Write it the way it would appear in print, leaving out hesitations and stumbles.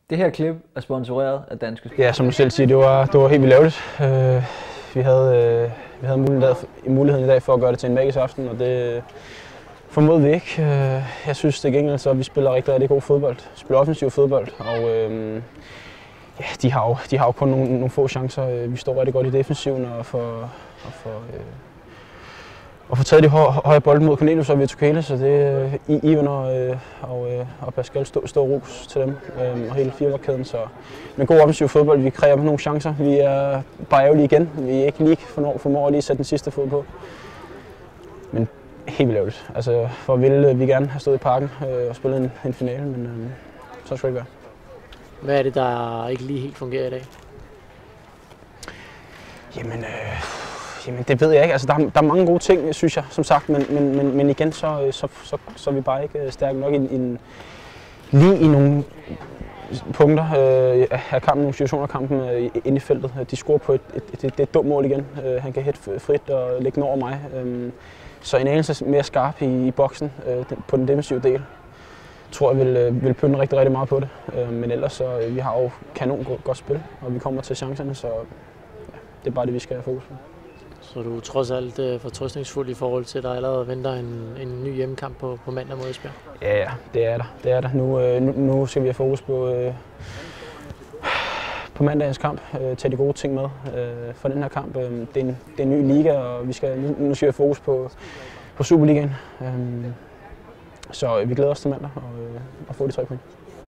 Det her klip er sponsoreret af Danske Spil. Ja, som du selv siger, det var helt vildt ærgerligt. Vi havde muligheden i dag for at gøre det til en magisk aften, og det formodede vi ikke. Jeg synes til gengæld, så vi spiller rigtig god fodbold. Vi spiller offensiv fodbold, og ja, de har jo kun nogle få chancer. Vi står rigtig godt i defensiven og får taget de høje bolde mod Cornelius og Virtukale, så det Ivan og Pascal står ros til dem, og hele firebakkæden. Så med god offensiv fodbold, vi kræver nogle chancer. Vi er bare ærgerlige igen. Vi er ikke lige formår lige at sætte den sidste fod på. Men helt vildt ærgerligt. Altså, for ville vi gerne have stået i parken og spillet en finale, men så skal det ikke være. Hvad er det, der ikke lige helt fungerer i dag? Jamen det ved jeg ikke. Altså, der er mange gode ting, synes jeg, som sagt, men igen, så er vi bare ikke stærke nok lige i nogle punkter af kampen, nogle situationer af kampen inde i feltet. De scorer på et dumt mål igen. Han kan hætte frit og lægge den over mig. Så en anelse mere skarp i boksen på den defensive del, tror jeg vil pynte rigtig meget på det. Men ellers så vi har jo kanon godt spil, og vi kommer til chancerne, så ja, det er bare det, vi skal have fokus på. Så du er trods alt fortrøstningsfuld i forhold til, at der allerede venter en ny hjemmekamp på mandag mod Esbjerg? Ja, det er der. Nu skal vi have fokus på mandagens kamp, tage de gode ting med for den her kamp. Det er en ny liga, og nu skal vi have fokus på Superligaen. Så vi glæder os til mandag og få de 3 point.